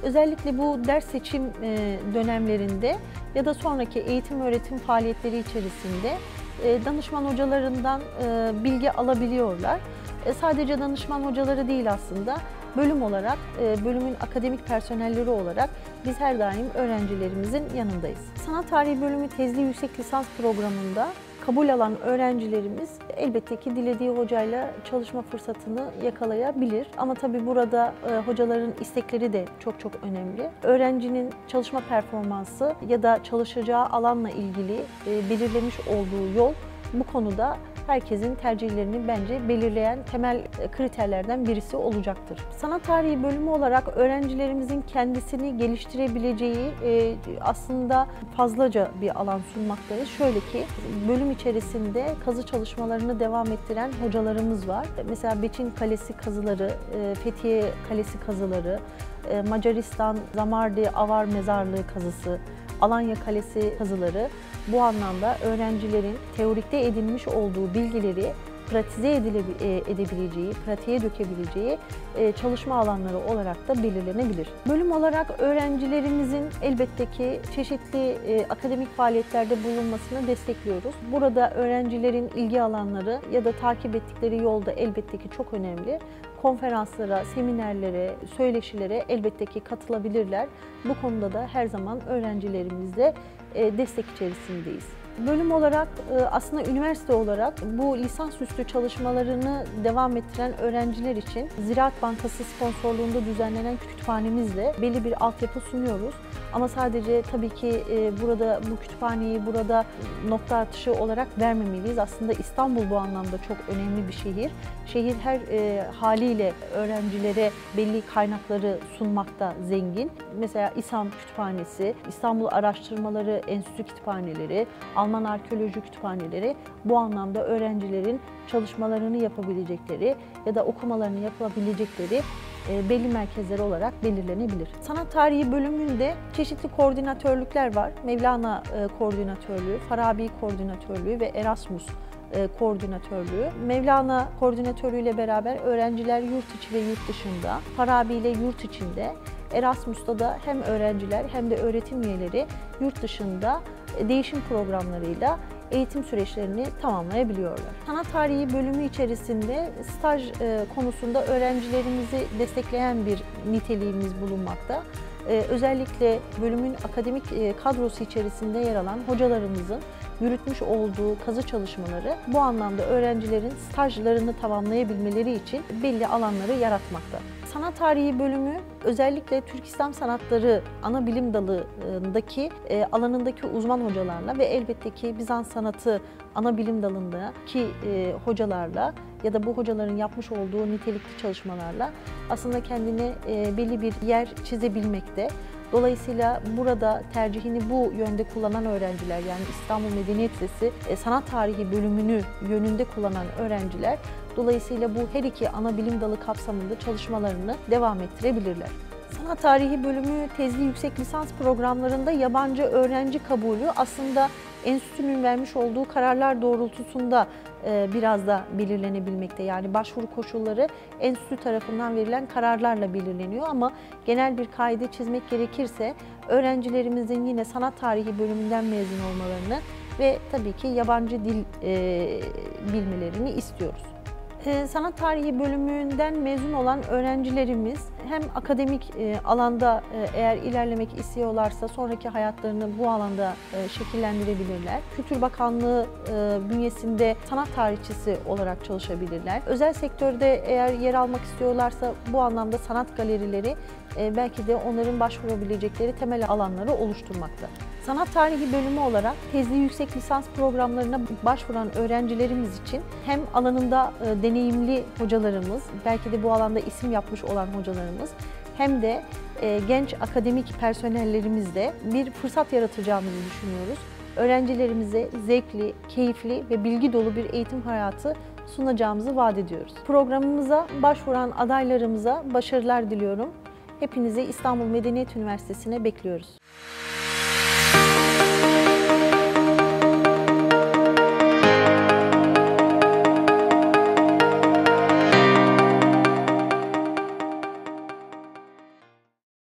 Özellikle bu ders seçim dönemlerinde ya da sonraki eğitim öğretim faaliyetleri içerisinde danışman hocalarından bilgi alabiliyorlar. Sadece danışman hocaları değil aslında, bölüm olarak, bölümün akademik personelleri olarak biz her daim öğrencilerimizin yanındayız. Sanat Tarihi Bölümü tezli yüksek lisans programında kabul alan öğrencilerimiz elbette ki dilediği hocayla çalışma fırsatını yakalayabilir. Ama tabii burada hocaların istekleri de çok önemli. Öğrencinin çalışma performansı ya da çalışacağı alanla ilgili belirlemiş olduğu yol bu konuda herkesin tercihlerini bence belirleyen temel kriterlerden birisi olacaktır. Sanat Tarihi Bölümü olarak öğrencilerimizin kendisini geliştirebileceği aslında fazlaca bir alan sunmaktayız. Şöyle ki, bölüm içerisinde kazı çalışmalarını devam ettiren hocalarımız var. Mesela Beçin Kalesi kazıları, Fethiye Kalesi kazıları, Macaristan Zamardi Avar Mezarlığı kazısı, Alanya Kalesi kazıları bu anlamda öğrencilerin teorikte edinmiş olduğu bilgileri pratize edebileceği, pratiğe dökebileceği çalışma alanları olarak da belirlenebilir. Bölüm olarak öğrencilerimizin elbette ki çeşitli akademik faaliyetlerde bulunmasını destekliyoruz. Burada öğrencilerin ilgi alanları ya da takip ettikleri yolda elbette ki çok önemli. Konferanslara, seminerlere, söyleşilere elbette ki katılabilirler. Bu konuda da her zaman öğrencilerimizle destek içerisindeyiz. Bölüm olarak aslında üniversite olarak bu lisansüstü çalışmalarını devam ettiren öğrenciler için Ziraat Bankası sponsorluğunda düzenlenen kütüphanemizle belli bir altyapı sunuyoruz. Ama sadece tabii ki bu kütüphaneyi burada nokta atışı olarak vermemeliyiz. Aslında İstanbul bu anlamda çok önemli bir şehir. Şehir her haliyle öğrencilere belli kaynakları sunmakta zengin. Mesela İSAM Kütüphanesi, İstanbul Araştırmaları Enstitüsü kütüphaneleri, Alman Arkeoloji Kütüphaneleri bu anlamda öğrencilerin çalışmalarını yapabilecekleri ya da okumalarını yapabilecekleri belli merkezler olarak belirlenebilir. Sanat Tarihi Bölümünde çeşitli koordinatörlükler var. Mevlana Koordinatörlüğü, Farabi Koordinatörlüğü ve Erasmus Koordinatörlüğü. Mevlana Koordinatörlüğü ile beraber öğrenciler yurt içi ve yurt dışında, Farabi ile yurt içinde, Erasmus'ta da hem öğrenciler hem de öğretim üyeleri yurt dışında değişim programlarıyla eğitim süreçlerini tamamlayabiliyorlar. Sanat Tarihi Bölümü içerisinde staj konusunda öğrencilerimizi destekleyen bir niteliğimiz bulunmakta. Özellikle bölümün akademik kadrosu içerisinde yer alan hocalarımızın yürütmüş olduğu kazı çalışmaları bu anlamda öğrencilerin stajlarını tamamlayabilmeleri için belli alanları yaratmakta. Sanat Tarihi Bölümü özellikle Türk İslam Sanatları ana bilim dalındaki alanındaki uzman hocalarla ve elbette ki Bizans Sanatı ana bilim dalındaki hocalarla ya da bu hocaların yapmış olduğu nitelikli çalışmalarla aslında kendine belli bir yer çizebilmekte. Dolayısıyla burada tercihini bu yönde kullanan öğrenciler, yani İstanbul Medeniyet Lisesi Sanat Tarihi Bölümünü yönünde kullanan öğrenciler dolayısıyla bu her iki ana bilim dalı kapsamında çalışmalarını devam ettirebilirler. Sanat Tarihi Bölümü tezli yüksek lisans programlarında yabancı öğrenci kabulü aslında enstitünün vermiş olduğu kararlar doğrultusunda biraz da belirlenebilmekte. Yani başvuru koşulları enstitü tarafından verilen kararlarla belirleniyor ama genel bir kaide çizmek gerekirse öğrencilerimizin yine Sanat Tarihi Bölümünden mezun olmalarını ve tabii ki yabancı dil bilmelerini istiyoruz. Sanat Tarihi Bölümünden mezun olan öğrencilerimiz hem akademik alanda eğer ilerlemek istiyorlarsa sonraki hayatlarını bu alanda şekillendirebilirler. Kültür Bakanlığı bünyesinde sanat tarihçisi olarak çalışabilirler. Özel sektörde eğer yer almak istiyorlarsa bu anlamda sanat galerileri belki de onların başvurabilecekleri temel alanları oluşturmakta. Sanat Tarihi Bölümü olarak tezli yüksek lisans programlarına başvuran öğrencilerimiz için hem alanında deneyimli hocalarımız, belki de bu alanda isim yapmış olan hocalarımız, hem de genç akademik personellerimizle bir fırsat yaratacağımızı düşünüyoruz. Öğrencilerimize zevkli, keyifli ve bilgi dolu bir eğitim hayatı sunacağımızı vaat ediyoruz. Programımıza başvuran adaylarımıza başarılar diliyorum. Hepinizi İstanbul Medeniyet Üniversitesi'ne bekliyoruz.